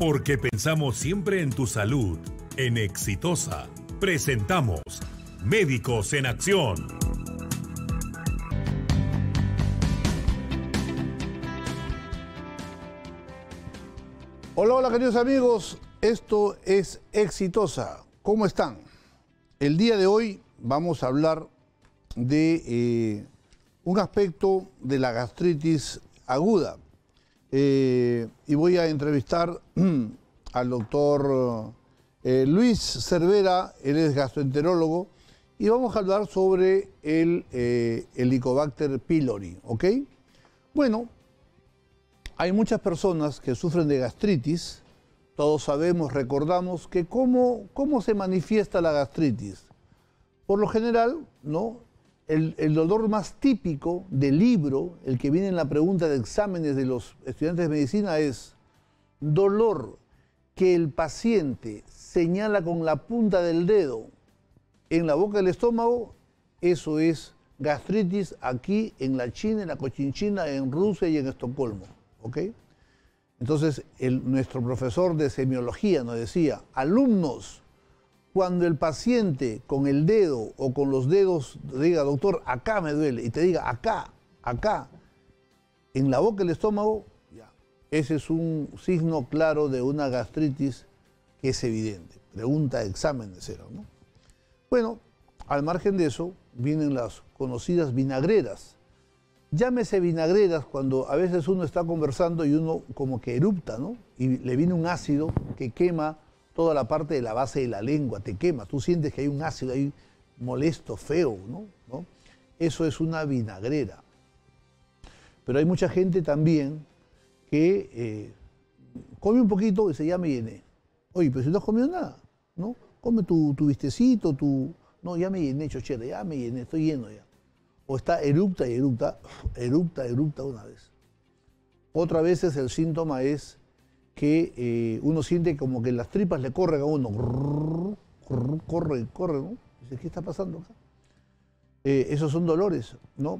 Porque pensamos siempre en tu salud. En Exitosa presentamos Médicos en Acción. Hola, hola queridos amigos, esto es Exitosa. ¿Cómo están? El día de hoy vamos a hablar de un aspecto de la gastritis aguda. Y voy a entrevistar al doctor Luis Cervera, él es gastroenterólogo, y vamos a hablar sobre el Helicobacter pylori, ¿ok? Bueno, hay muchas personas que sufren de gastritis. Todos sabemos, recordamos que cómo se manifiesta la gastritis. Por lo general, ¿no? El dolor más típico del libro, el que viene en la pregunta de exámenes de los estudiantes de medicina, es dolor que el paciente señala con la punta del dedo en la boca del estómago. Eso es gastritis aquí en la China, en la Cochinchina, en Rusia y en Estocolmo, ¿ok? Entonces, nuestro profesor de semiología nos decía, alumnos, cuando el paciente con el dedo o con los dedos diga, doctor, acá me duele, y te diga, acá, en la boca del estómago, ya, ese es un signo claro de una gastritis que es evidente. Pregunta de examen de cero, ¿no? Bueno, al margen de eso, vienen las conocidas vinagreras. Llámese vinagreras cuando a veces uno está conversando y uno como que erupta, ¿no? Y le viene un ácido que quema toda la parte de la base de la lengua, te quema. Tú sientes que hay un ácido ahí molesto, feo, ¿no? Eso es una vinagrera. Pero hay mucha gente también que come un poquito y dice, ya me llené. Oye, pero si no has comido nada, ¿no? Come tu bistecito, no, ya me llené, chochera, ya me llené, estoy lleno ya. O está erupta y erupta una vez. Otra vez el síntoma es que uno siente como que las tripas le corren a uno. Corre, ¿no? Dice, ¿qué está pasando acá? Esos son dolores, ¿no?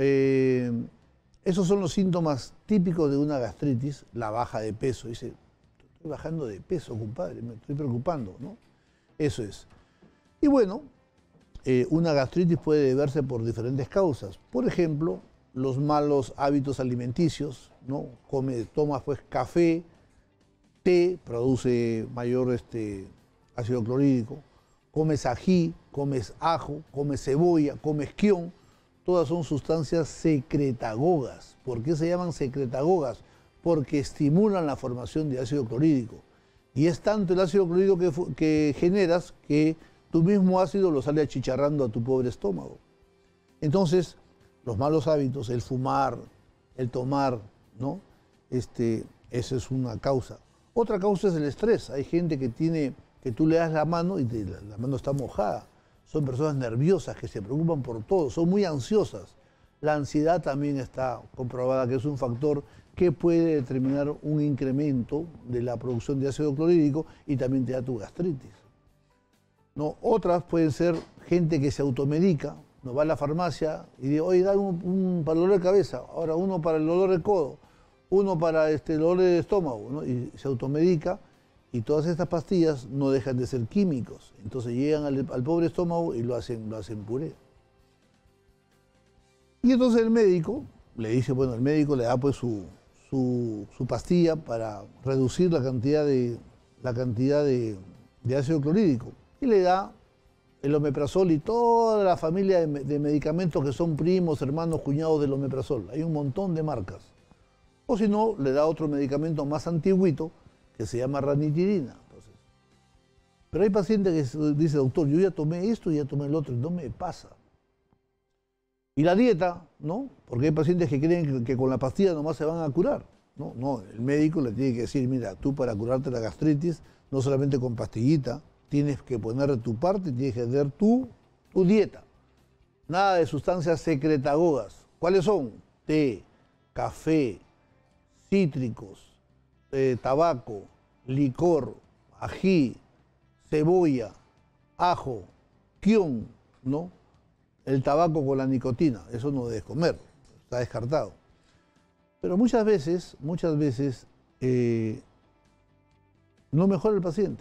Esos son los síntomas típicos de una gastritis, la baja de peso. Dice, estoy bajando de peso, compadre, me estoy preocupando, ¿no? Eso es. Y bueno, una gastritis puede deberse por diferentes causas. Por ejemplo, los malos hábitos alimenticios, ¿no? Tomas pues café, té, produce mayor ácido clorhídrico, comes ají, comes ajo, comes cebolla, comes quión, todas son sustancias secretagogas. ¿Por qué se llaman secretagogas? Porque estimulan la formación de ácido clorhídrico. Y es tanto el ácido clorhídrico que generas que tu mismo ácido lo sale achicharrando a tu pobre estómago. Entonces, los malos hábitos, el fumar, el tomar, ¿no? Esa es una causa. Otra causa es el estrés. Hay gente que tú le das la mano y la mano está mojada. Son personas nerviosas que se preocupan por todo, son muy ansiosas. La ansiedad también está comprobada que es un factor que puede determinar un incremento de la producción de ácido clorhídrico y también te da tu gastritis. ¿No? Otras pueden ser gente que se automedica, no va a la farmacia y dice, oye, dame un para el dolor de cabeza, ahora uno para el dolor de codo, uno para el dolor de estómago, ¿no? Y se automedica y todas estas pastillas no dejan de ser químicos. Entonces llegan al pobre estómago y lo hacen puré. Y entonces el médico le dice, bueno, el médico le da pues su pastilla para reducir la cantidad de ácido clorhídrico. Y le da el omeprazol y toda la familia de medicamentos que son primos, hermanos, cuñados del omeprazol. Hay un montón de marcas. O si no, le da otro medicamento más antiguito que se llama ranitidina. Entonces, pero hay pacientes que dicen, doctor, yo ya tomé esto y ya tomé el otro y no me pasa. Y la dieta, ¿no? Porque hay pacientes que creen que con la pastilla nomás se van a curar. No, el médico le tiene que decir, mira, tú para curarte la gastritis, no solamente con pastillita, tienes que poner de tu parte, tienes que hacer tu dieta. Nada de sustancias secretagogas. ¿Cuáles son? Té, café, cítricos, tabaco, licor, ají, cebolla, ajo, quión, ¿no? El tabaco con la nicotina, eso no debes comer, está descartado. Pero muchas veces no mejora el paciente.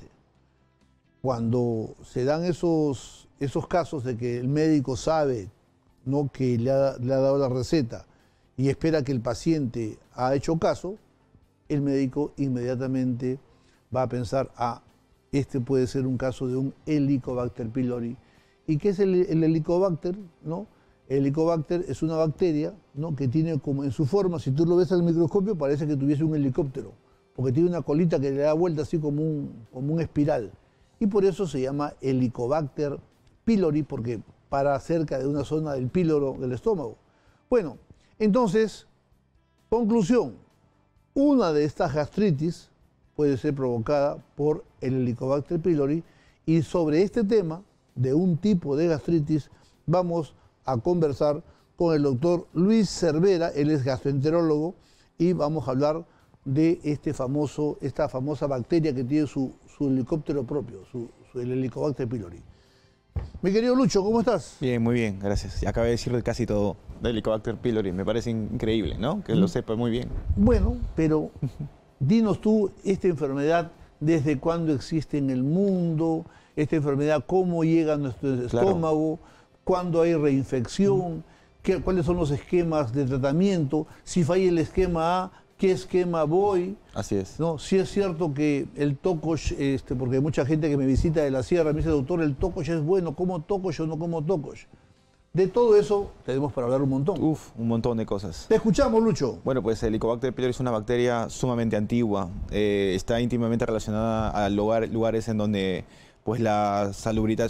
Cuando se dan esos casos de que el médico sabe, ¿no?, que le ha dado la receta y espera que el paciente ha hecho caso, el médico inmediatamente va a pensar, este puede ser un caso de un Helicobacter pylori. ¿Y qué es el Helicobacter? ¿No? El Helicobacter es una bacteria, ¿no?, que tiene como en su forma, si tú lo ves al microscopio, parece que tuviese un helicóptero, porque tiene una colita que le da vuelta así como un espiral. Y por eso se llama Helicobacter pylori, porque para cerca de una zona del píloro del estómago. Bueno, entonces, conclusión, una de estas gastritis puede ser provocada por el Helicobacter pylori, y sobre este tema de un tipo de gastritis vamos a conversar con el doctor Luis Cervera. Él es gastroenterólogo y vamos a hablar de esta famosa bacteria que tiene su helicóptero propio, el Helicobacter pylori. Mi querido Lucho, ¿cómo estás? Bien, muy bien, gracias. Acabé de decir casi todo del Helicobacter pylori. Me parece increíble, ¿no? Que lo sepa muy bien. Bueno, pero dinos tú, esta enfermedad, ¿desde cuándo existe en el mundo? Esta enfermedad, ¿cómo llega a nuestro estómago? ¿Cuándo hay reinfección? ¿Cuáles son los esquemas de tratamiento? Si falla el esquema A, ¿qué esquema voy? Así es. ¿No? Si es cierto que el tocosh, porque hay mucha gente que me visita de la sierra, me dice, doctor, el tocosh es bueno, ¿como tocosh o no como tocosh? De todo eso tenemos para hablar un montón. Un montón de cosas. Te escuchamos, Lucho. Bueno, pues el Helicobacter pylori es una bacteria sumamente antigua. Está íntimamente relacionada a lugares en donde pues la salubridad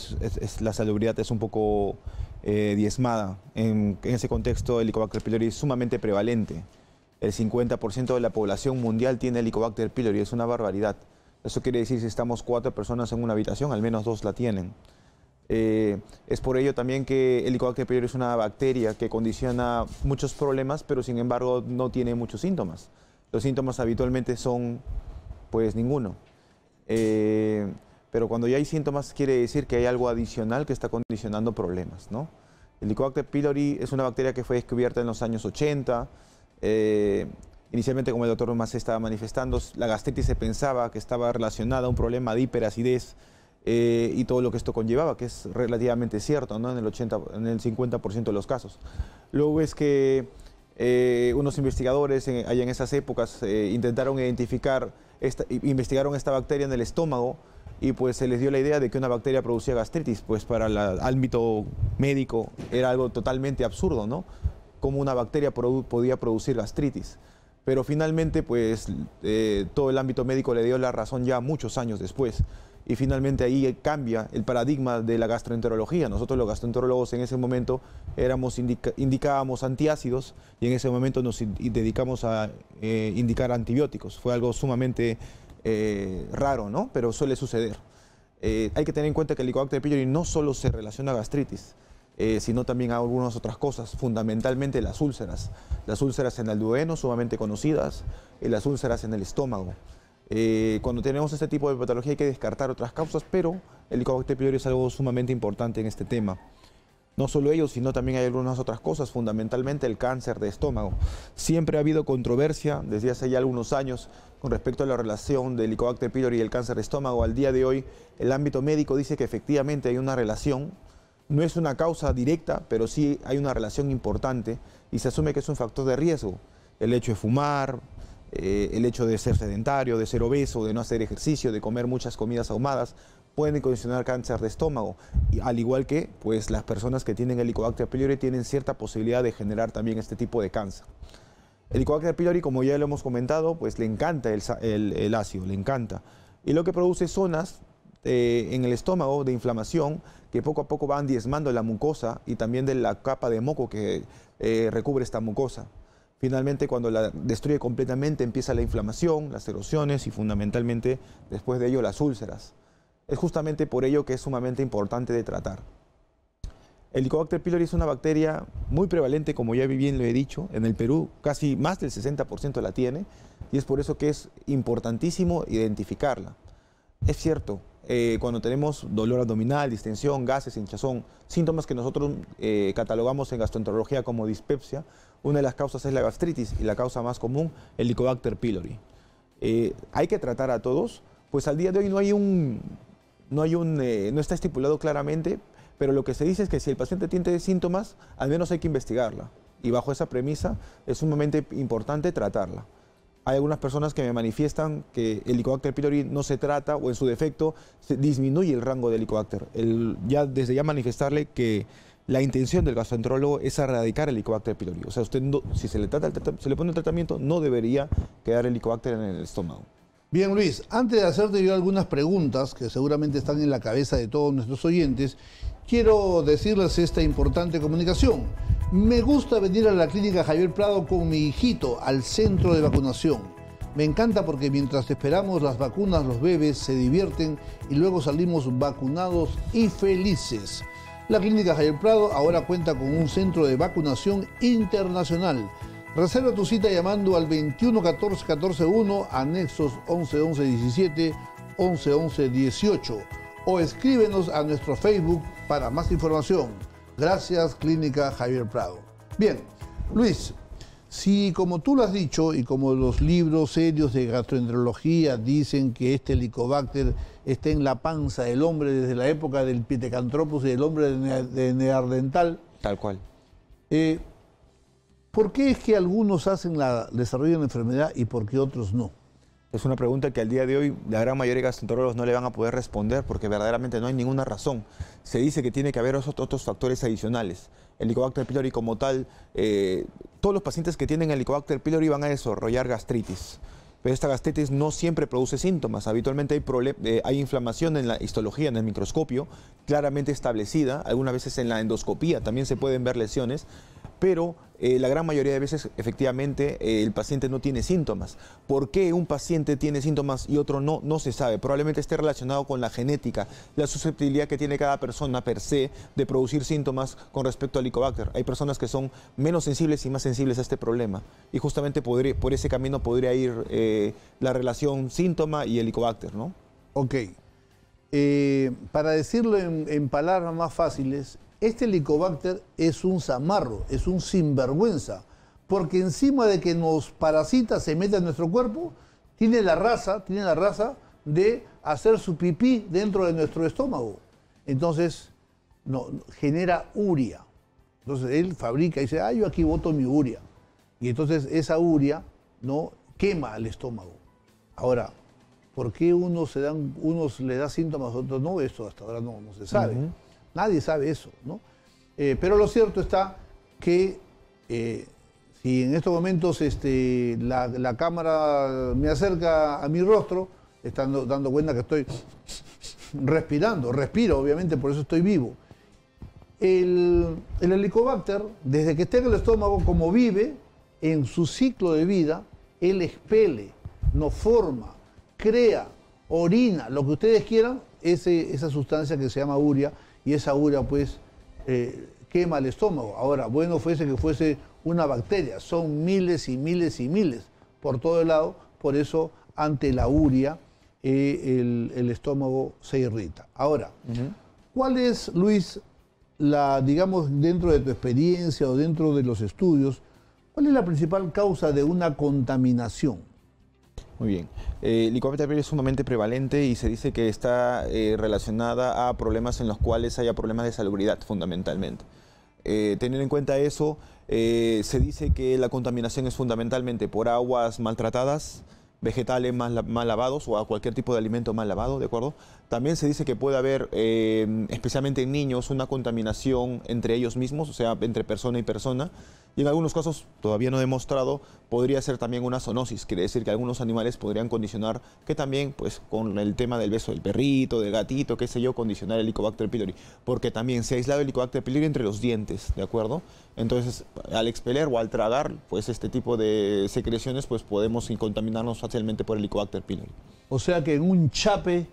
es un poco diezmada. En ese contexto, el Helicobacter pylori es sumamente prevalente. El 50% de la población mundial tiene Helicobacter pylori, es una barbaridad. Eso quiere decir, si estamos 4 personas en una habitación, al menos 2 la tienen. Es por ello también que el Helicobacter pylori es una bacteria que condiciona muchos problemas, pero sin embargo no tiene muchos síntomas. Los síntomas habitualmente son, pues, ninguno. Pero cuando ya hay síntomas, quiere decir que hay algo adicional que está condicionando problemas, ¿no? El Helicobacter pylori es una bacteria que fue descubierta en los años 80. Inicialmente, como el doctor más estaba manifestando, la gastritis se pensaba que estaba relacionada a un problema de hiperacidez y todo lo que esto conllevaba, que es relativamente cierto, ¿no?, en el 50% de los casos. Luego es que unos investigadores allá en esas épocas intentaron investigaron esta bacteria en el estómago, y pues se les dio la idea de que una bacteria producía gastritis. Pues para el ámbito médico era algo totalmente absurdo, ¿no?, cómo una bacteria podía producir gastritis. Pero finalmente, pues, todo el ámbito médico le dio la razón ya muchos años después. Y finalmente ahí cambia el paradigma de la gastroenterología. Nosotros los gastroenterólogos en ese momento indicábamos antiácidos, y en ese momento nos dedicamos a indicar antibióticos. Fue algo sumamente raro, ¿no?, pero suele suceder. Hay que tener en cuenta que el Helicobacter pylori no solo se relaciona a gastritis, sino también a algunas otras cosas, fundamentalmente las úlceras. Las úlceras en el duodeno, sumamente conocidas, y las úlceras en el estómago. Cuando tenemos este tipo de patología hay que descartar otras causas, pero el Helicobacter pylori es algo sumamente importante en este tema. No solo ello, sino también hay algunas otras cosas, fundamentalmente el cáncer de estómago. Siempre ha habido controversia desde hace ya algunos años con respecto a la relación del Helicobacter pylori y el cáncer de estómago. Al día de hoy, el ámbito médico dice que efectivamente hay una relación. No es una causa directa, pero sí hay una relación importante, y se asume que es un factor de riesgo. El hecho de fumar, el hecho de ser sedentario, de ser obeso, de no hacer ejercicio, de comer muchas comidas ahumadas, pueden condicionar cáncer de estómago. Y al igual que, pues, las personas que tienen Helicobacter pylori tienen cierta posibilidad de generar también este tipo de cáncer. El Helicobacter pylori, como ya lo hemos comentado, pues le encanta el ácido, le encanta. Y lo que produce zonas en el estómago de inflamación que poco a poco van diezmando la mucosa y también de la capa de moco que recubre esta mucosa. Finalmente, cuando la destruye completamente, empieza la inflamación, las erosiones y fundamentalmente después de ello las úlceras. Es justamente por ello que es sumamente importante de tratar. El Helicobacter pylori es una bacteria muy prevalente, como ya bien lo he dicho. En el Perú casi más del 60% la tiene, y es por eso que es importantísimo identificarla. Es cierto, cuando tenemos dolor abdominal, distensión, gases, hinchazón, síntomas que nosotros catalogamos en gastroenterología como dispepsia, una de las causas es la gastritis y la causa más común, el Helicobacter pylori. Hay que tratar a todos, Pues al día de hoy no está estipulado claramente, pero lo que se dice es que si el paciente tiene síntomas, al menos hay que investigarla. Y bajo esa premisa es sumamente importante tratarla. Hay algunas personas que me manifiestan que el Helicobacter pylori no se trata o en su defecto se disminuye el rango del Helicobacter. Desde ya manifestarle que la intención del gastroenterólogo es erradicar el Helicobacter pylori. O sea, usted si se le pone el tratamiento, no debería quedar el Helicobacter en el estómago. Bien, Luis, antes de hacerte yo algunas preguntas que seguramente están en la cabeza de todos nuestros oyentes, quiero decirles esta importante comunicación. Me gusta venir a la clínica Javier Prado con mi hijito al centro de vacunación. Me encanta porque mientras esperamos las vacunas, los bebés se divierten y luego salimos vacunados y felices. La clínica Javier Prado ahora cuenta con un centro de vacunación internacional. Reserva tu cita llamando al 21 14 14 1, anexos 11 11 17, 11 11 18 o escríbenos a nuestro Facebook para más información. Gracias, Clínica Javier Prado. Bien, Luis, si como tú lo has dicho y como los libros serios de gastroenterología dicen que este Helicobacter está en la panza del hombre desde la época del Pithecanthropus y del hombre de Neandertal. Tal cual. ¿Por qué es que algunos desarrollan la enfermedad y por qué otros no? Es una pregunta que al día de hoy la gran mayoría de gastroenterólogos no le van a poder responder porque verdaderamente no hay ninguna razón. Se dice que tiene que haber otros factores adicionales. El Helicobacter pylori como tal, todos los pacientes que tienen Helicobacter pylori van a desarrollar gastritis. Pero esta gastritis no siempre produce síntomas. Habitualmente hay inflamación en la histología, en el microscopio, claramente establecida. Algunas veces en la endoscopía también se pueden ver lesiones. Pero la gran mayoría de veces, efectivamente, el paciente no tiene síntomas. ¿Por qué un paciente tiene síntomas y otro no? No se sabe. Probablemente esté relacionado con la genética, la susceptibilidad que tiene cada persona per se de producir síntomas con respecto al Helicobacter. Hay personas que son menos sensibles y más sensibles a este problema. Y justamente por ese camino podría ir la relación síntoma y Helicobacter, ¿no? Ok. Para decirlo en palabras más fáciles, este Helicobacter es un zamarro, es un sinvergüenza, porque encima de que nos parasita, se mete en nuestro cuerpo, tiene la raza de hacer su pipí dentro de nuestro estómago. Entonces, genera urea. Entonces, él fabrica y dice, yo aquí boto mi urea. Y entonces esa urea quema al estómago. Ahora, ¿por qué unos le da síntomas, a otros no? Eso hasta ahora no se sabe. Nadie sabe eso, ¿no? Pero lo cierto está que si en estos momentos la cámara me acerca a mi rostro, están dando cuenta que estoy respiro, obviamente, por eso estoy vivo. El Helicobacter, desde que está en el estómago, como vive en su ciclo de vida, él expele, no forma, crea, orina, lo que ustedes quieran, esa sustancia que se llama urea, y esa urea pues quema el estómago. Ahora, bueno fuese que fuese una bacteria, son miles y miles y miles por todo el lado, por eso ante la urea el estómago se irrita. Ahora, ¿cuál es, Luis, digamos, dentro de tu experiencia o dentro de los estudios, cuál es la principal causa de una contaminación? Muy bien. El Helicobacter pylori es sumamente prevalente y se dice que está relacionada a problemas en los cuales haya problemas de salubridad, fundamentalmente. Teniendo en cuenta eso, se dice que la contaminación es fundamentalmente por aguas maltratadas, vegetales mal lavados o a cualquier tipo de alimento mal lavado, ¿de acuerdo? También se dice que puede haber, especialmente en niños, una contaminación entre ellos mismos, o sea, entre persona y persona. Y en algunos casos, todavía no demostrado, podría ser también una zoonosis. Quiere decir que algunos animales podrían condicionar, que también, pues, con el tema del beso del perrito, del gatito, qué sé yo, condicionar el Helicobacter pylori. Porque también se ha aislado el Helicobacter pylori entre los dientes, ¿de acuerdo? Entonces, al expeler o al tragar, pues, este tipo de secreciones, pues, podemos contaminarnos fácilmente por el Helicobacter pylori. O sea que en un chape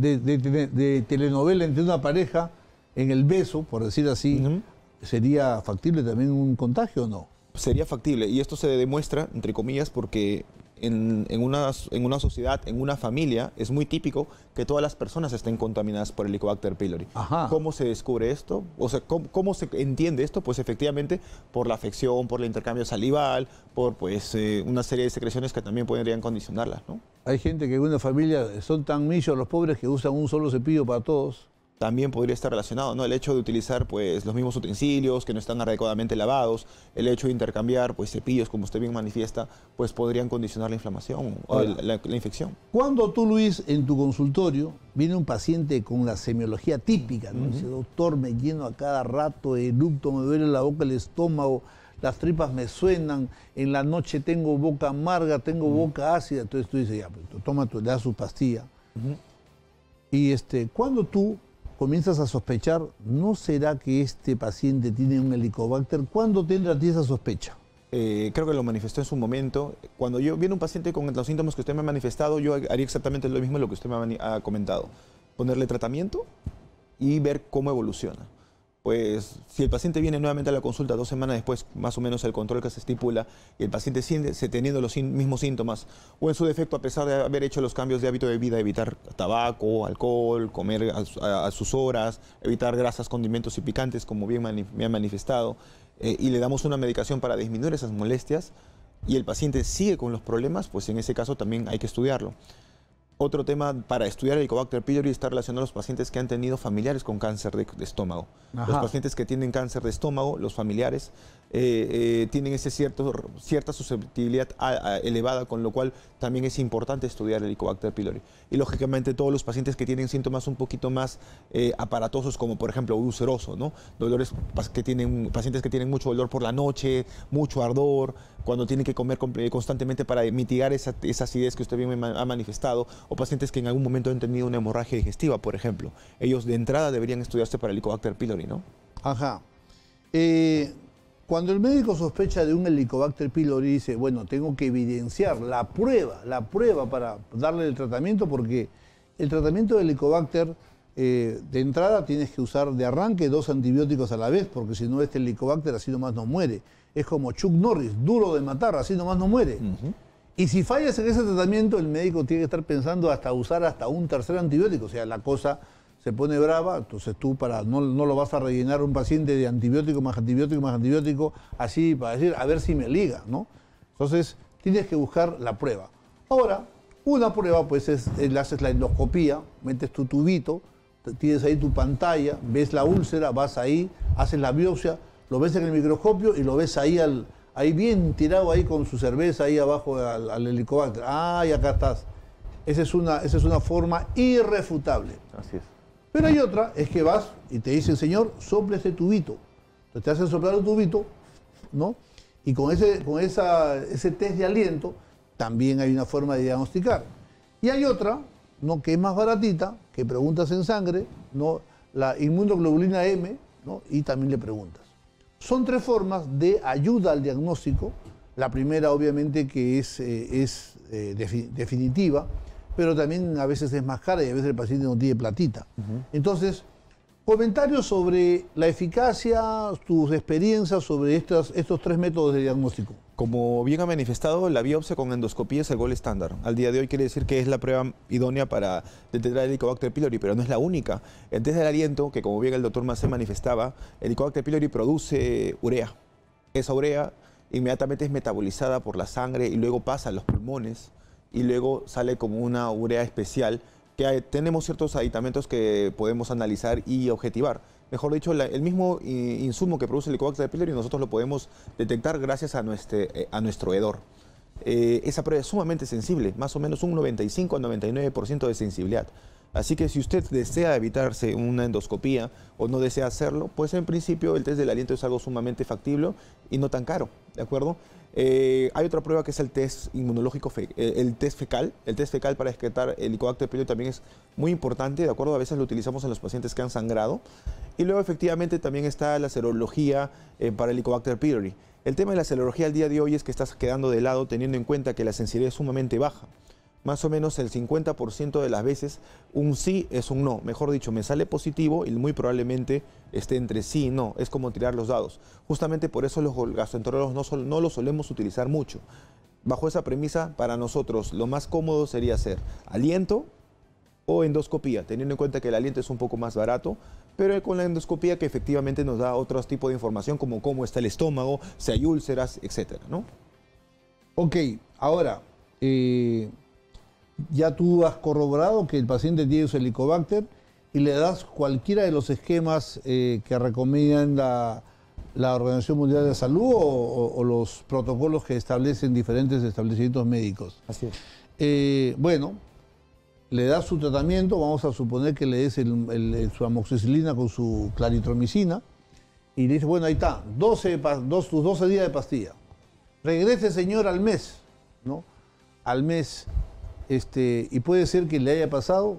de telenovela entre una pareja, en el beso, por decir así, ¿sería factible también un contagio o no? Sería factible, y esto se demuestra, entre comillas, porque en una sociedad, en una familia, es muy típico que todas las personas estén contaminadas por Helicobacter pylori. Ajá. ¿Cómo se descubre esto? O sea, ¿cómo se entiende esto? Pues efectivamente por la afección, por el intercambio salival, por pues una serie de secreciones que también podrían condicionarlas, ¿no? Hay gente que en una familia son tan millos los pobres que usan un solo cepillo para todos. También podría estar relacionado, ¿no? El hecho de utilizar pues los mismos utensilios que no están adecuadamente lavados, el hecho de intercambiar pues cepillos, como usted bien manifiesta, pues podrían condicionar la inflamación o la infección. Cuando tú, Luis, en tu consultorio, viene un paciente con la semiología típica, ¿no? Dice, doctor, me lleno a cada rato, eructo, me duele la boca, el estómago, las tripas me suenan, en la noche tengo boca amarga, tengo boca ácida. Entonces tú dices, ya, pues, toma, le das su pastilla. Y cuando tú comienzas a sospechar, ¿no será que este paciente tiene un helicobacter? ¿Cuándo tendrá a ti esa sospecha? Creo que lo manifestó en su momento. Cuando viene un paciente con los síntomas que usted me ha manifestado, yo haría exactamente lo mismo de lo que usted me ha comentado. Ponerle tratamiento y ver cómo evoluciona. Pues si el paciente viene nuevamente a la consulta 2 semanas después, más o menos el control que se estipula, y el paciente sigue teniendo los mismos síntomas, o en su defecto, a pesar de haber hecho los cambios de hábito de vida, evitar tabaco, alcohol, comer a sus horas, evitar grasas, condimentos y picantes, como bien me ha manifestado, y le damos una medicación para disminuir esas molestias, y el paciente sigue con los problemas, pues en ese caso también hay que estudiarlo. Otro tema para estudiar el Helicobacter pylori está relacionado a los pacientes que han tenido familiares con cáncer de estómago. Ajá. Los pacientes que tienen cáncer de estómago, los familiares, tienen cierta susceptibilidad elevada, con lo cual también es importante estudiar el Helicobacter pylori. Y lógicamente todos los pacientes que tienen síntomas un poquito más aparatosos, como por ejemplo ulceroso, ¿no? Dolores pacientes que tienen mucho dolor por la noche, mucho ardor, cuando tienen que comer constantemente para mitigar esa acidez que usted bien me ha manifestado, o pacientes que en algún momento han tenido una hemorragia digestiva, por ejemplo. Ellos de entrada deberían estudiarse para el Helicobacter pylori, ¿no? Ajá. Cuando el médico sospecha de un Helicobacter pylori, dice, bueno, tengo que evidenciar la prueba para darle el tratamiento, porque el tratamiento del Helicobacter, de entrada tienes que usar de arranque 2 antibióticos a la vez, porque si no este Helicobacter así nomás no muere. Es como Chuck Norris, duro de matar, así nomás no muere. Y si fallas en ese tratamiento, el médico tiene que estar pensando hasta usar hasta un tercer antibiótico. O sea, la cosa se pone brava, entonces tú no lo vas a rellenar un paciente de antibiótico más antibiótico más antibiótico, así para decir, a ver si me liga, ¿no? Entonces, tienes que buscar la prueba. Ahora, una prueba, pues, le haces la endoscopía, metes tu tubito, tienes ahí tu pantalla, ves la úlcera, vas ahí, haces la biopsia, lo ves en el microscopio y lo ves ahí ahí bien tirado ahí con su cerveza ahí abajo al Helicobacter. Ah, y acá estás. Esa es una forma irrefutable. Así es. Pero hay otra, es que vas y te dicen, señor, sople ese tubito. Entonces te hacen soplar el tubito, ¿no? Y con ese test de aliento también hay una forma de diagnosticar. Y hay otra, ¿no?, que es más baratita, que preguntas en sangre, ¿no?, la inmunoglobulina M, ¿no?, y también le preguntas. Son 3 formas de ayuda al diagnóstico. La primera, obviamente, que es definitiva, pero también a veces es más cara y a veces el paciente no tiene platita. Entonces, comentarios sobre la eficacia, tus experiencias sobre estos 3 métodos de diagnóstico. Como bien ha manifestado, la biopsia con endoscopía es el gol estándar. Al día de hoy quiere decir que es la prueba idónea para detectar el Helicobacter pylori, pero no es la única. El test del aliento, que como bien el doctor Macé manifestaba, el Helicobacter pylori produce urea. Esa urea inmediatamente es metabolizada por la sangre y luego pasa a los pulmones y luego sale como una urea especial que tenemos ciertos aditamentos que podemos analizar y objetivar. Mejor dicho, el mismo insumo que produce el Helicobacter pylori nosotros lo podemos detectar gracias a nuestro hedor. Esa prueba es sumamente sensible, más o menos un 95 al 99% de sensibilidad. Así que si usted desea evitarse una endoscopía o no desea hacerlo, pues en principio el test del aliento es algo sumamente factible y no tan caro, ¿de acuerdo? Hay otra prueba que es el test inmunológico, el test fecal. El test fecal para detectar el Helicobacter pylori también es muy importante, ¿de acuerdo? A veces lo utilizamos en los pacientes que han sangrado. Y luego efectivamente también está la serología para el Helicobacter pylori. El tema de la serología al día de hoy es que está quedando de lado teniendo en cuenta que la sensibilidad es sumamente baja. Más o menos el 50% de las veces un sí es un no. Mejor dicho, me sale positivo y muy probablemente esté entre sí y no. Es como tirar los dados. Justamente por eso los gastroenterólogos no lo solemos utilizar mucho. bajo esa premisa, para nosotros lo más cómodo sería hacer aliento o endoscopía, teniendo en cuenta que el aliento es un poco más barato, pero con la endoscopía que efectivamente nos da otro tipo de información como cómo está el estómago, si hay úlceras, etcétera, ¿no? Ok, ahora, ya tú has corroborado que el paciente tiene su Helicobacter y le das cualquiera de los esquemas que recomienda la Organización Mundial de Salud o los protocolos que establecen diferentes establecimientos médicos. Así es. Bueno, le das su tratamiento, vamos a suponer que le des su amoxicilina con su claritromicina y le dices, bueno, ahí está, tus 12 días de pastilla. Regrese, señor, al mes, ¿no? Al mes, y puede ser que le haya pasado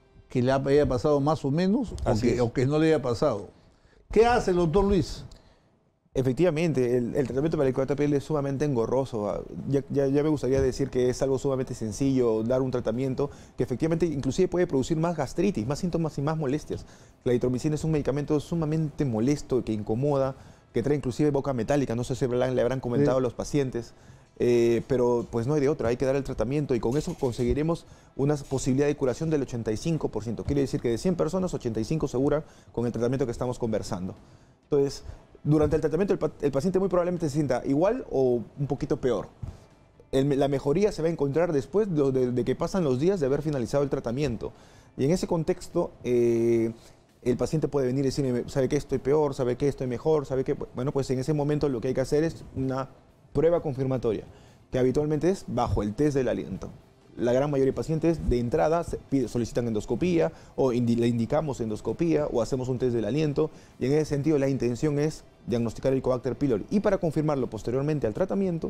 más o menos, o que no le haya pasado. ¿Qué hace el doctor Luis? Efectivamente, el tratamiento para el Helicobacter pylori es sumamente engorroso. Ya me gustaría decir que es algo sumamente sencillo, dar un tratamiento que efectivamente inclusive puede producir más gastritis, más síntomas y más molestias. La eritromicina es un medicamento sumamente molesto, que incomoda, que trae inclusive boca metálica. No sé si le habrán comentado a los pacientes, pero pues no hay de otra, hay que dar el tratamiento y con eso conseguiremos una posibilidad de curación del 85%. Quiere decir que de 100 personas, 85 se curan con el tratamiento que estamos conversando. Entonces, durante el tratamiento el paciente muy probablemente se sienta igual o un poquito peor. La mejoría se va a encontrar después de que pasan los días de haber finalizado el tratamiento. Y en ese contexto, el paciente puede venir y decirme, ¿sabe qué? Estoy peor, ¿sabe qué? Estoy mejor, ¿sabe qué? Bueno, pues en ese momento lo que hay que hacer es una prueba confirmatoria, que habitualmente es bajo el test del aliento. La gran mayoría de pacientes de entrada solicitan endoscopía o le indicamos endoscopía o hacemos un test del aliento y en ese sentido la intención es diagnosticar el Helicobacter pylori y para confirmarlo posteriormente al tratamiento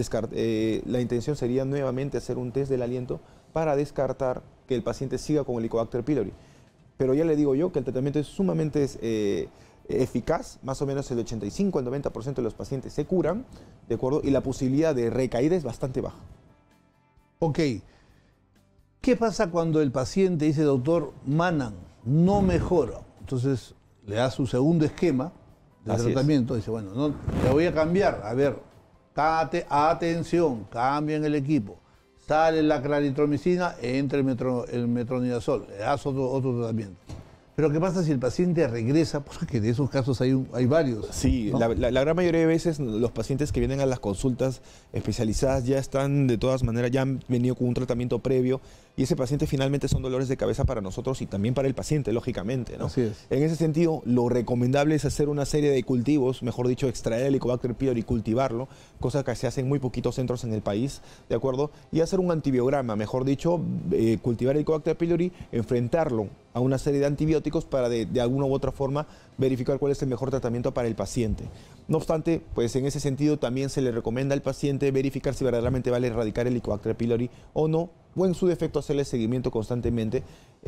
la intención sería nuevamente hacer un test del aliento para descartar que el paciente siga con el Helicobacter pylori. Pero ya le digo yo que el tratamiento es sumamente eficaz, más o menos el 85 al 90% de los pacientes se curan, ¿de acuerdo? Y la posibilidad de recaída es bastante baja. Ok, ¿qué pasa cuando el paciente dice, doctor, Manan, no mejora? Entonces le da su segundo esquema de tratamiento, dice, bueno, no, le voy a cambiar, a ver, atención, cambien el equipo, sale la claritromicina, entra el metronidazol, le das otro tratamiento. Pero ¿qué pasa si el paciente regresa? Porque de esos casos hay varios. Sí, ¿no? la gran mayoría de veces los pacientes que vienen a las consultas especializadas ya están de todas maneras, ya han venido con un tratamiento previo y ese paciente finalmente son dolores de cabeza para nosotros y también para el paciente, lógicamente, ¿no? Así es. En ese sentido, lo recomendable es hacer una serie de cultivos, mejor dicho, extraer el Helicobacter pylori y cultivarlo, cosa que se hace en muy poquitos centros en el país, ¿de acuerdo? Y hacer un antibiograma, mejor dicho, cultivar el Helicobacter pylori, enfrentarlo a una serie de antibióticos para de alguna u otra forma verificar cuál es el mejor tratamiento para el paciente. No obstante, pues en ese sentido también se le recomienda al paciente verificar si verdaderamente vale erradicar el Helicobacter pylori o no, o en su defecto hacerle seguimiento constantemente,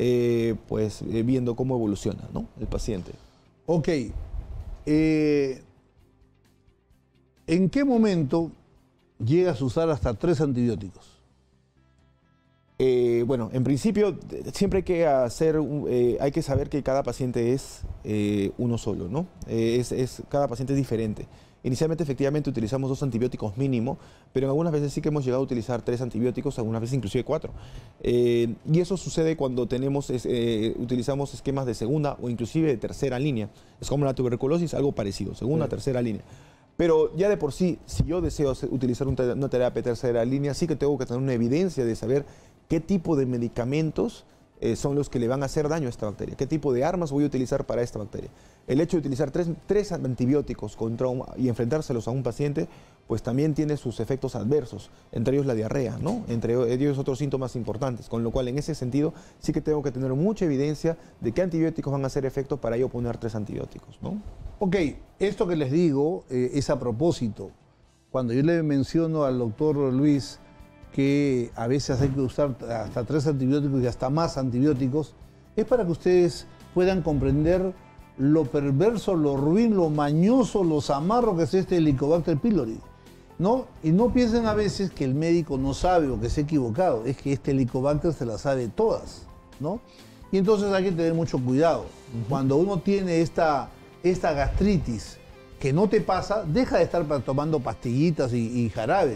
viendo cómo evoluciona, ¿no?, el paciente. Ok. ¿En qué momento llegas a usar hasta 3 antibióticos? Bueno, en principio siempre hay que saber que cada paciente es uno solo, ¿no? Cada paciente es diferente. Inicialmente, efectivamente, utilizamos 2 antibióticos mínimo, pero en algunas veces sí que hemos llegado a utilizar 3 antibióticos, algunas veces inclusive 4. Y eso sucede cuando utilizamos esquemas de segunda o inclusive de tercera línea. Es como la tuberculosis, algo parecido, segunda o tercera línea. Pero ya de por sí, si yo deseo utilizar una terapia de tercera línea, sí que tengo que tener una evidencia de saber qué tipo de medicamentos son los que le van a hacer daño a esta bacteria, qué tipo de armas voy a utilizar para esta bacteria. El hecho de utilizar tres antibióticos y enfrentárselos a un paciente, pues también tiene sus efectos adversos, entre ellos la diarrea, ¿no? Entre ellos otros síntomas importantes, con lo cual en ese sentido sí que tengo que tener mucha evidencia de qué antibióticos van a hacer efecto para yo poner 3 antibióticos, ¿no? Ok, esto que les digo es a propósito. Cuando yo le menciono al doctor Luis que a veces hay que usar hasta 3 antibióticos y hasta más antibióticos, es para que ustedes puedan comprender lo perverso, lo ruin, lo mañoso, lo zamarro que es este Helicobacter pylori, ¿no? Y no piensen a veces que el médico no sabe o que se ha equivocado, es que este Helicobacter se las sabe todas, ¿no? Y entonces hay que tener mucho cuidado. Cuando uno tiene esta gastritis que no te pasa, deja de estar tomando pastillitas y jarabes.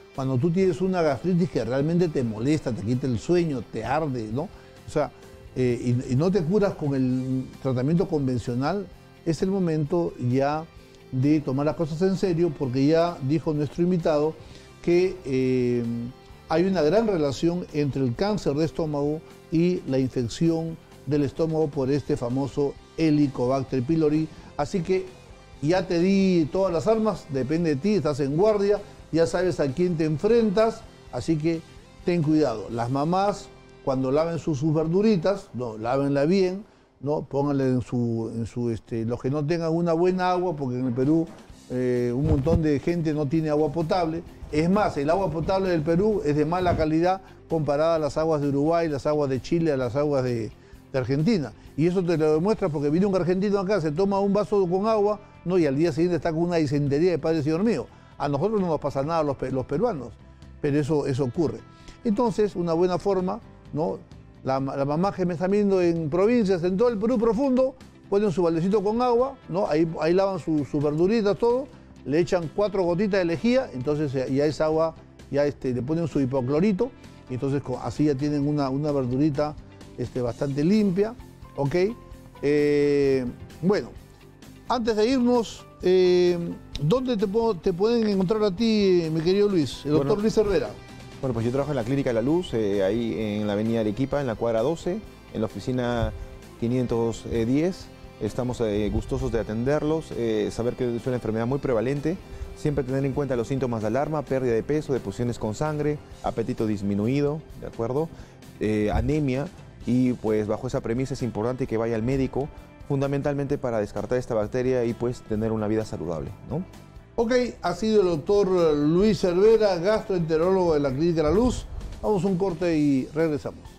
cuando tú tienes una gastritis que realmente te molesta, te quita el sueño, te arde, ¿no? O sea, y no te curas con el tratamiento convencional, es el momento ya de tomar las cosas en serio, porque ya dijo nuestro invitado que hay una gran relación entre el cáncer de estómago y la infección del estómago por este famoso Helicobacter pylori. Así que ya te di todas las armas, depende de ti, estás en guardia, ya sabes a quién te enfrentas, así que ten cuidado. Las mamás, cuando laven sus verduritas, no, lávenla bien, ¿no? Pónganle los que no tengan una buena agua, porque en el Perú un montón de gente no tiene agua potable. Es más, el agua potable del Perú es de mala calidad comparada a las aguas de Uruguay, las aguas de Chile, a las aguas de Argentina. Y eso te lo demuestra porque viene un argentino acá, se toma un vaso con agua, ¿no? Y al día siguiente está con una disentería de padre señor mío. A nosotros no nos pasa nada los peruanos, pero eso ocurre. Entonces, una buena forma, ¿no? La mamá que me está viendo en provincias, en todo el Perú profundo, ponen su baldecito con agua, ¿no? Ahí lavan sus verduritas, todo, le echan 4 gotitas de lejía, entonces ya esa agua, ya le ponen su hipoclorito, y entonces así ya tienen una verdurita bastante limpia, ¿ok? Bueno, antes de irnos, ¿dónde te pueden encontrar a ti, mi querido Luis, el doctor Luis Cervera? Bueno, pues yo trabajo en la Clínica La Luz, ahí en la avenida Arequipa, en la cuadra 12, en la oficina 510. Estamos gustosos de atenderlos, saber que es una enfermedad muy prevalente, siempre tener en cuenta los síntomas de alarma, pérdida de peso, deposiciones con sangre, apetito disminuido, ¿de acuerdo? Anemia, y pues bajo esa premisa es importante que vaya al médico, fundamentalmente para descartar esta bacteria y pues tener una vida saludable, ¿no? Ok, ha sido el doctor Luis Cervera, gastroenterólogo de la Clínica La Luz. Vamos a un corte y regresamos.